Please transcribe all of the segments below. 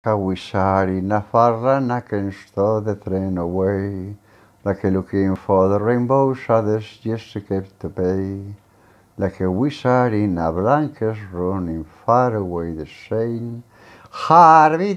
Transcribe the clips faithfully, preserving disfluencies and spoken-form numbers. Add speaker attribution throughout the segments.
Speaker 1: Kawishari Nafarra Naken stole the train away, like a looking for the rainbow shadows just to keep to pay. Like a wizard in a blanket running far away the shame. Harvey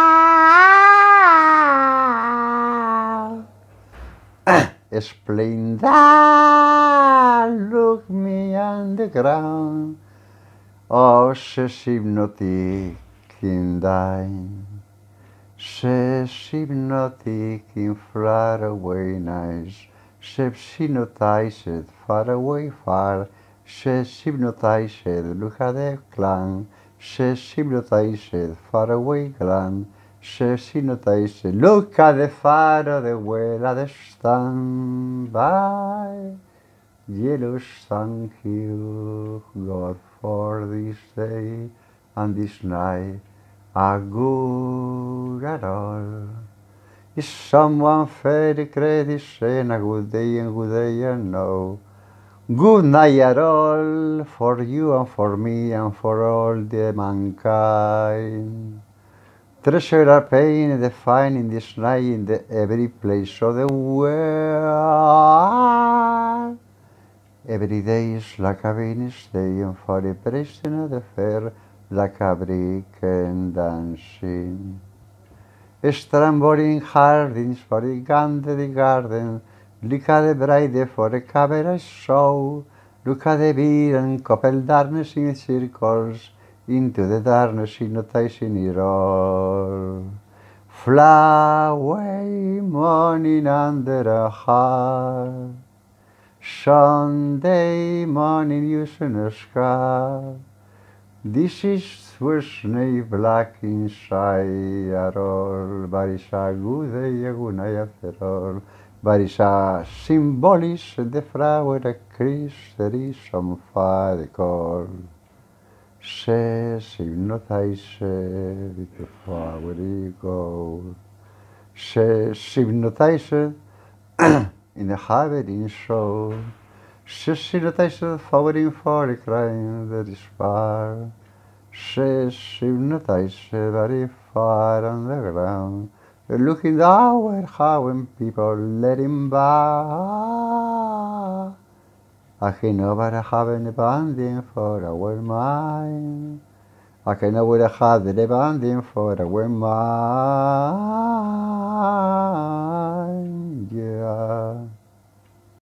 Speaker 1: down, explain that, look me on the ground. Oh, she's hypnotic in dying. She's hypnotic in far away nights. She's hypnotized far away far. She's hypnotized, look at the clan. She's hypnotized far away gland. She's hypnotized, look at the far of the well at the stand by. Yellow, thank you, God, for this day and this night are good at all. Is someone fairly credit saying a good day and good day and no? Good night at all for you and for me and for all the mankind. Treasure our pain and the fine in this night in the every place of the world. Every day is like a Venus day, and for the president of the fair, like a brick and dancing. Stramboling hardings for the Gandhi garden, look at the bride for the camera show, look at the beer and couple darkness in circles, into the darkness hypnotizing it all. Fly away, morning under a heart. Sunday morning, you in the sky. This is Swissney black inside at all, but it's a good day, a good night after all. But it's a symbolic the flower a Christ, there is some fire call. Says hypnotize with the flower go. Says hypnotize in the having show. She's hypnotized forwarding for the crime that is far. She's hypnotized very far on the ground. Looking down at how when people let him by. I can never have any banding for our mind. I can never have the banding for our mind. Yeah.